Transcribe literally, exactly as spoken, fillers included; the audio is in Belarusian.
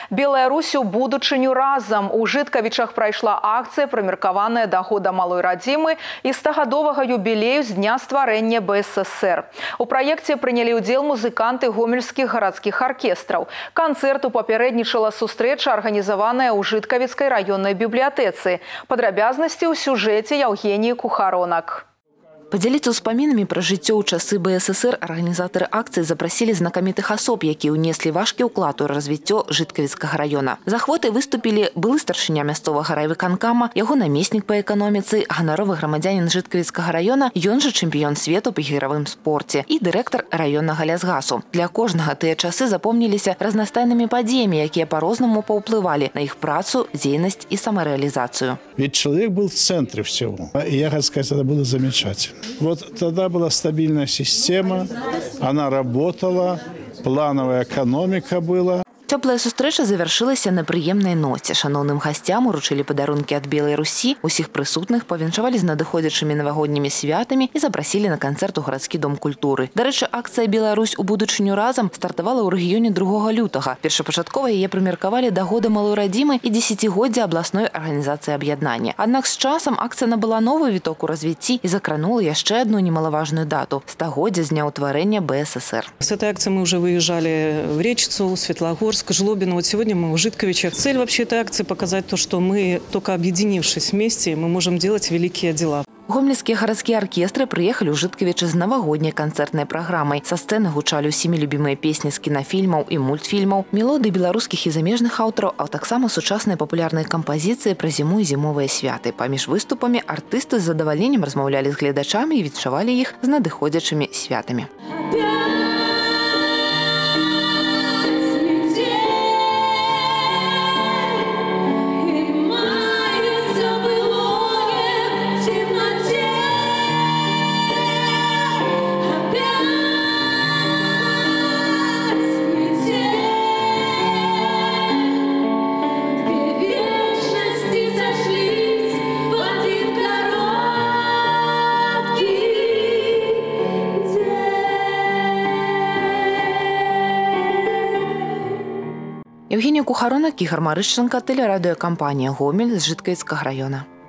Беларусь у будучыню разам. У Жыткавічах прайшла акцыя, прымеркаваная да года малой радзімы і стагадовага юбілею з дня стварэння Б С С Р. У праекце прынялі ўдзел музыканты гомельскіх гарадскіх аркестраў. Канцэрту папярэднічала сустрэча, арганізаваная ў Жыткавіцкай раённай бібліятэцы. Падрабязнасці ў сюжэце Евгеніі Кухаронак. Поделиться успамінамі пра жыццё ў часы Б С С Р арганізатары акцыі запрасілі знакамітых асоб, якія ўнеслі важкі ўклад у развіццё Жыткавіцкага раёна. За ахвотай выступілі былы старшыня мясцовага райвыканкама, яго намеснік па эканоміцы, ганаровы грамадзянін Жыткавіцкага раёна, ён жа чэмпіён свету па ігравым спорце і дырэктар раённага лясгасу. Для кожнага тыя часы запомніліся разнастайнымі падзеямі, якія па-рознаму паўплывалі на іх працу, дзейнасць і самарэалізацыю. Ведь человек был в центре всего. И я хочу сказать, это было замечательно. Вот тогда была стабильная система, она работала, плановая экономика была. Цёплая сустрэча завяршылася на прыемнай ноце. Шаноўным гасцям уручылі падарункі ад Белай Русі, усіх прысутных павіншавалі з надыходзячымі навагоднімі святамі і запрасілі на канцэрт у гарадскі дом культуры. Дарэчы, акцыя «Беларусь у будучыню разам» стартавала ў рэгіёне другога лютага. Першапачаткова яе прымеркавалі да года малой радзімы і дзесяцігоддзя абласной арганізацыі аб'яднання. Аднак з часам акцыя набыла новы віток у развіцці і закранула яшчэ одну немалаважную дату – стагоддзя з дня ўтварэння Б С С Р. С этой акцией мы уже выезжали в Речицу, Светлогорск, Жлобино. Вот сегодня мы в Житковичах. Цель вообще этой акции – показать то, что мы, только объединившись вместе, мы можем делать великие дела. Гомельскія гарадскія аркестры прыехалі ў Жыткавічы з навагодняй канцэртнай праграмай. Са сцэны гучалі ўсімі любімыя песні з кінафільмаў і мультфільмаў, мелодыі беларускіх і замежных аўтараў, а таксама сучасныя папулярныя кампазіцыі пра зіму і зімовыя святы. Паміж выступамі артысты з задавальненнем размаўлялі з гледачамі і відчувалі іх з надыходзячымі святамі. Евгенія Кухаронак, Ігор Марышченко, телерадіокомпанія «Гомель» з Жыткавіцкага раёна.